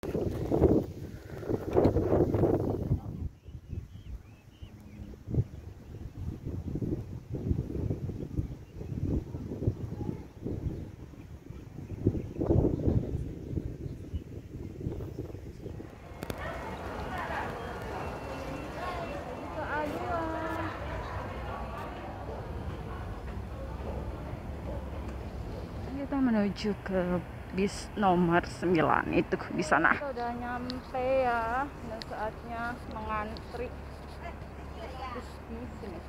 Kita menuju ke bis nomor 9 itu di sana. Kita udah nyampe ya, dan saatnya mengantri bis di sini.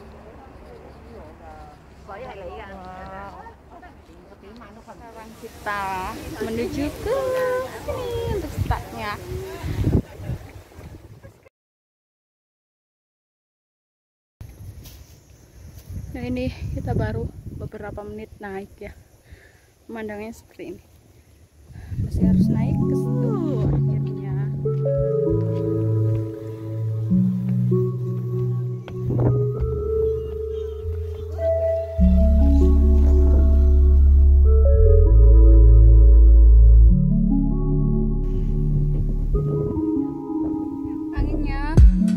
Sekarang kita menuju ke sini untuk startnya. Nah ini kita baru beberapa menit naik ya. Pemandangannya seperti ini. Masih harus naik ke situ akhirnya. Anginnya.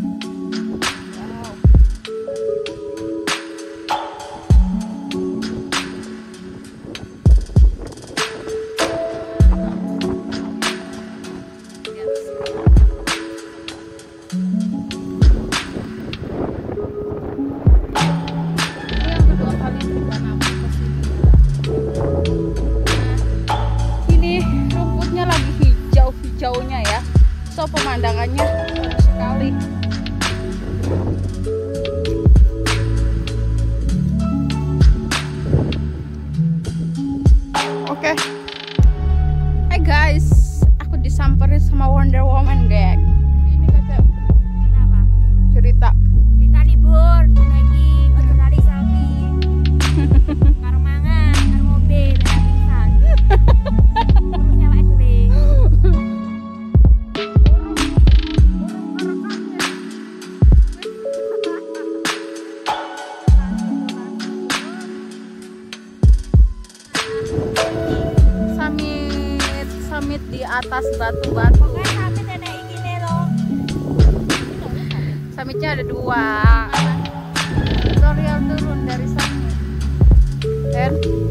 Hijaunya ya, so pemandangannya bagus sekali. Oke. Hey guys, aku disamperin sama Wonder Woman, geng. Ini kata Kenapa? cerita Libur lagi ojo lari sapi. Karo mangan, karo ngombe, ben pingsan. Urusnya wae dhewe. Summit di atas batu-batu. Pokoknya sampai nenek iki loh. Summitnya ada 2. Tutorial turun dari summit. Dan